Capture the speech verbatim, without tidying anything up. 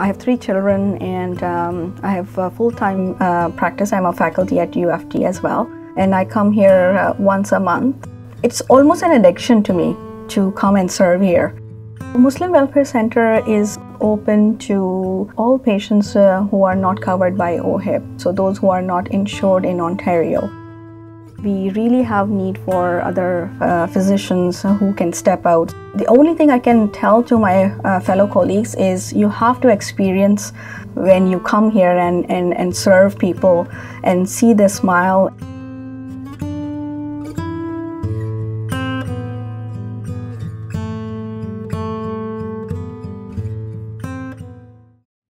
I have three children, and um, I have a full-time uh, practice. I'm a faculty at U F T as well, and I come here uh, once a month. It's almost an addiction to me to come and serve here. The Muslim Welfare Center is open to all patients uh, who are not covered by O H I P, so those who are not insured in Ontario. We really have need for other uh, physicians who can step out. The only thing I can tell to my uh, fellow colleagues is you have to experience when you come here and, and, and serve people and see the smile.